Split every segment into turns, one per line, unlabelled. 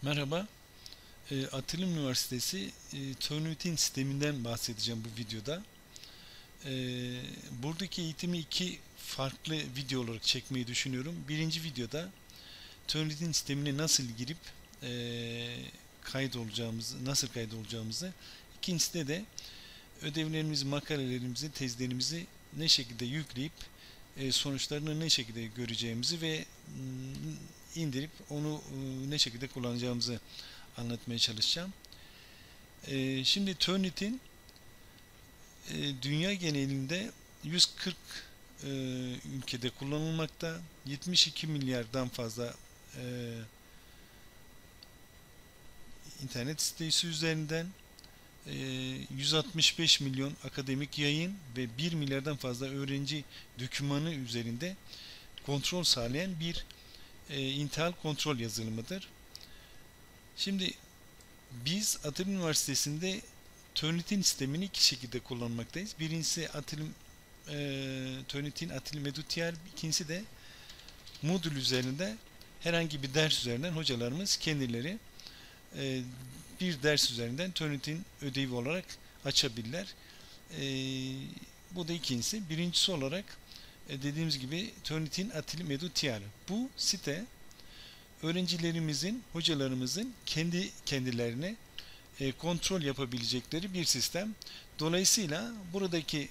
Merhaba, Atılım Üniversitesi Turnitin sisteminden bahsedeceğim bu videoda. E, Buradaki eğitimi iki farklı video olarak çekmeyi düşünüyorum. Birinci videoda Turnitin sistemine nasıl girip nasıl kaydolacağımızı, ikincisinde de ödevlerimizi, makalelerimizi, tezlerimizi ne şekilde yükleyip sonuçlarını ne şekilde göreceğimizi ve indirip onu ne şekilde kullanacağımızı anlatmaya çalışacağım. Şimdi Turnitin dünya genelinde 140 ülkede kullanılmakta. 72 milyardan fazla internet sitesi üzerinden 165 milyon akademik yayın ve 1 milyardan fazla öğrenci dokümanı üzerinde kontrol sağlayan bir intihal kontrol yazılımıdır. Şimdi biz Atılım Üniversitesi'nde Turnitin sistemini iki şekilde kullanmaktayız. Birincisi Turnitin Atılım Edutyer, ikincisi de Moodle üzerinde herhangi bir ders üzerinden hocalarımız kendileri bir ders üzerinden Turnitin ödevi olarak açabilirler. Bu da ikincisi. Birincisi olarak dediğimiz gibi Turnitin Atılım Edutyer. Bu site öğrencilerimizin, hocalarımızın kendi kendilerine kontrol yapabilecekleri bir sistem. Dolayısıyla buradaki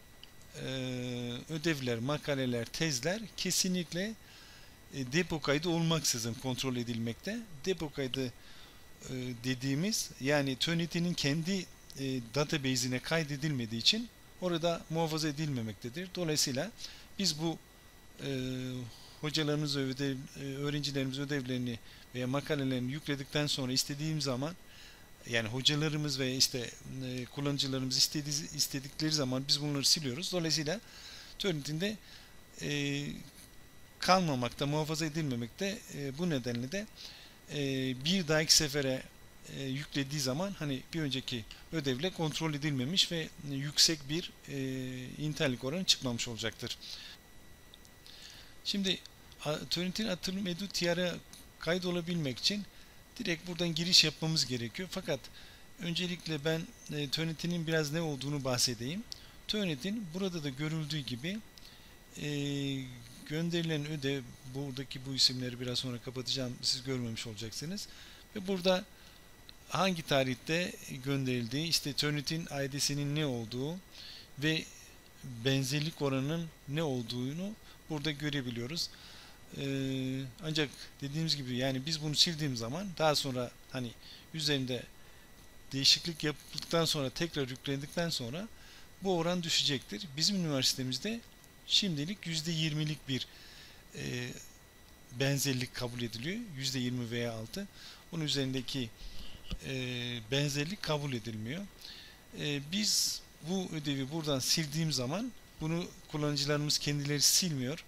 ödevler, makaleler, tezler kesinlikle depo kaydı olmaksızın kontrol edilmekte. Depo kaydı dediğimiz, yani Turnitin'in kendi database'ine kaydedilmediği için orada muhafaza edilmemektedir. Dolayısıyla biz bu e, hocalarımız ve öğrencilerimiz ödevlerini veya makalelerini yükledikten sonra istediğim zaman, yani hocalarımız ve işte kullanıcılarımız istedikleri zaman biz bunları siliyoruz. Dolayısıyla Turnitin'de e, kalmamakta, muhafaza edilmemekte. Bu nedenle de bir dahaki sefere yüklediği zaman hani bir önceki ödevle kontrol edilmemiş ve yüksek bir intellik oranı çıkmamış olacaktır. Şimdi Turnitin Atılım Edutier'e kaydolabilmek için direkt buradan giriş yapmamız gerekiyor. Fakat öncelikle ben Turnitin'in biraz ne olduğunu bahsedeyim. Turnitin burada da görüldüğü gibi e, gönderilen ödev, buradaki bu isimleri biraz sonra kapatacağım, siz görmemiş olacaksınız. Ve burada hangi tarihte gönderildiği, işte Turnitin ID'sinin ne olduğu ve benzerlik oranının ne olduğunu burada görebiliyoruz. Ancak dediğimiz gibi, yani biz bunu sildiğim zaman daha sonra hani üzerinde değişiklik yapıldıktan sonra tekrar yüklendikten sonra bu oran düşecektir. Bizim üniversitemizde şimdilik %20'lik bir e, benzerlik kabul ediliyor. %20 veya altı. Bunun üzerindeki benzerlik kabul edilmiyor. Biz bu ödevi buradan sildiğim zaman bunu kullanıcılarımız kendileri silmiyor.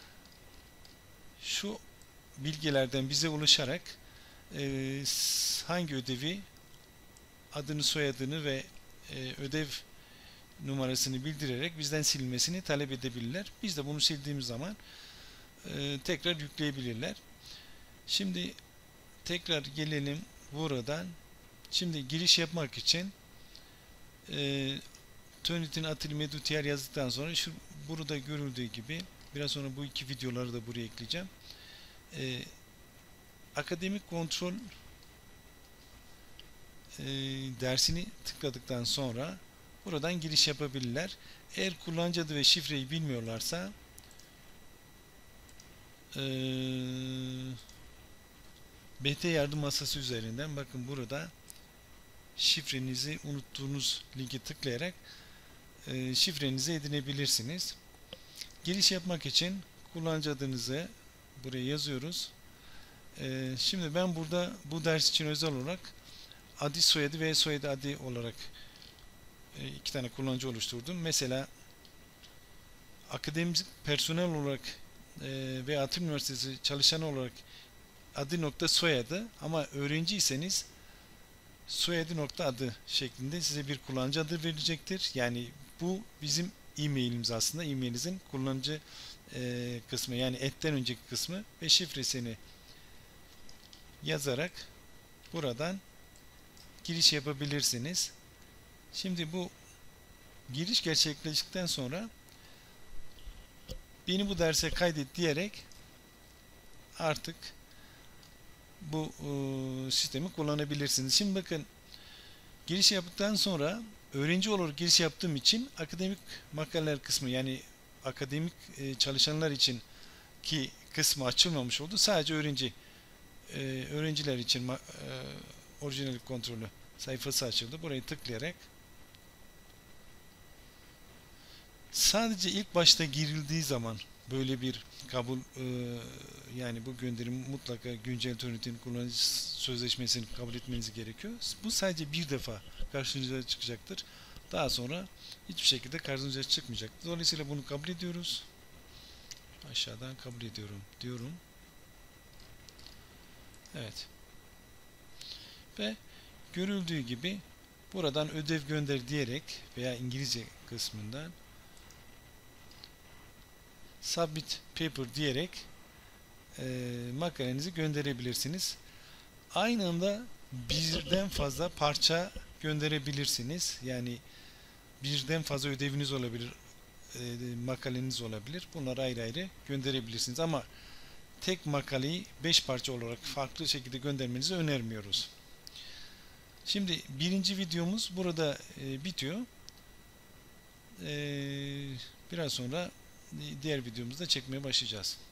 Şu bilgilerden bize ulaşarak hangi ödevi, adını, soyadını ve ödev numarasını bildirerek bizden silmesini talep edebilirler. Biz de bunu sildiğimiz zaman tekrar yükleyebilirler. Şimdi tekrar gelelim buradan. Şimdi giriş yapmak için Turnitin Atılım Edutyer yazdıktan sonra burada görüldüğü gibi, biraz sonra bu iki videoları da buraya ekleyeceğim. Akademik kontrol dersini tıkladıktan sonra buradan giriş yapabilirler. Eğer kullanıcı adı ve şifreyi bilmiyorlarsa BT yardım masası üzerinden, bakın burada şifrenizi unuttuğunuz linki tıklayarak şifrenizi edinebilirsiniz. Giriş yapmak için kullanıcı adınızı buraya yazıyoruz. Şimdi ben burada bu ders için özel olarak adı, soyadı ve soyadı adı olarak iki tane kullanıcı oluşturdum. Mesela akademik personel olarak ve Atılım Üniversitesi çalışanı olarak adı nokta soyadı, ama öğrenciyseniz soyadı nokta adı şeklinde size bir kullanıcı adı verilecektir. Yani bu bizim e-mailimiz aslında. E-mailinizin kullanıcı kısmı, yani etten önceki kısmı ve şifresini yazarak buradan giriş yapabilirsiniz. Şimdi bu giriş gerçekleştikten sonra beni bu derse kaydet diyerek artık bu sistemi kullanabilirsiniz. Şimdi bakın, giriş yaptıktan sonra öğrenci olarak giriş yaptığım için akademik makaleler kısmı, yani akademik çalışanlar için ki kısmı açılmamış oldu. Sadece öğrenciler için orijinallik kontrolü sayfası açıldı. Burayı tıklayarak sadece ilk başta girildiği zaman böyle bir kabul, yani bu gönderim mutlaka güncel Turnitin kullanıcı sözleşmesini kabul etmeniz gerekiyor. Bu sadece bir defa karşınıza çıkacaktır. Daha sonra hiçbir şekilde karşınıza çıkmayacaktır. Dolayısıyla bunu kabul ediyoruz. Aşağıdan kabul ediyorum diyorum. Evet. Ve görüldüğü gibi buradan ödev gönder diyerek veya İngilizce kısmından submit paper diyerek makalenizi gönderebilirsiniz. Aynı anda birden fazla parça gönderebilirsiniz. Yani birden fazla ödeviniz olabilir, makaleniz olabilir. Bunları ayrı ayrı gönderebilirsiniz. Ama tek makaleyi 5 parça olarak farklı şekilde göndermenizi önermiyoruz. Şimdi birinci videomuz burada bitiyor. Biraz sonra diğer videomuzda çekmeye başlayacağız.